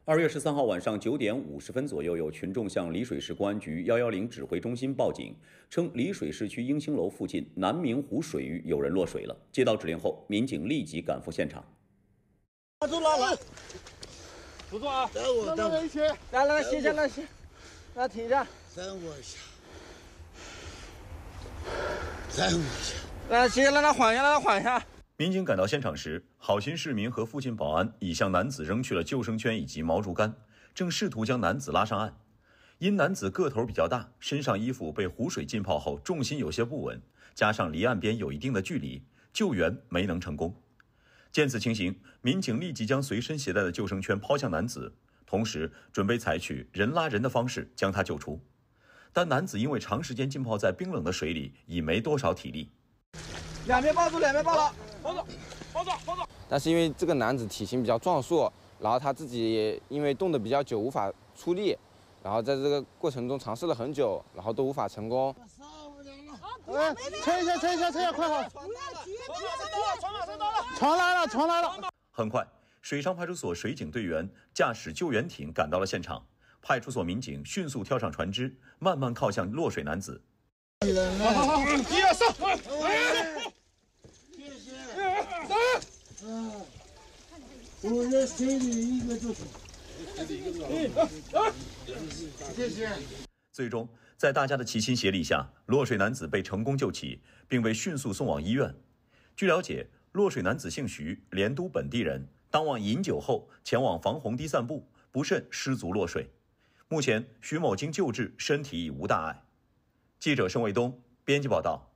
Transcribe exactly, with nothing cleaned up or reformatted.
二月十三号晚上九点五十分左右，有群众向丽水市公安局一一零指挥中心报警，称丽水市区英兴楼附近南明湖水域有人落水了。接到指令后，民警立即赶赴现场。 抓住了，来，不住啊！等我，等我一起，来来来，歇下来，歇，来停下，等我一下，等我一下，来歇，让他缓一下，让他缓一下。 民警赶到现场时，好心市民和附近保安已向男子扔去了救生圈以及毛竹竿，正试图将男子拉上岸。因男子个头比较大，身上衣服被湖水浸泡后重心有些不稳，加上离岸边有一定的距离，救援没能成功。见此情形，民警立即将随身携带的救生圈抛向男子，同时准备采取人拉人的方式将他救出。但男子因为长时间浸泡在冰冷的水里，已没多少体力。 两边抱住，两边抱牢。 包住，包住，包住。 但是因为这个男子体型比较壮硕，然后他自己也因为冻得比较久无法出力，然后在这个过程中尝试了很久，然后都无法成功。 哎，撑一下，撑一下，撑一下，快好！不要急，船马上到了，船来了，船来了。 很快，水上派出所水警队员驾驶救援艇赶到了现场，派出所民警迅速跳上船只，慢慢靠向落水男子。 好好好，一二上！嗯，我这水里一个就是，谢谢。 最终，在大家的齐心协力下，落水男子被成功救起，并被迅速送往医院。据了解，落水男子姓徐，莲都本地人，当晚饮酒后前往防洪堤散步，不慎失足落水。目前，徐某经救治，身体已无大碍。记者申卫东编辑报道。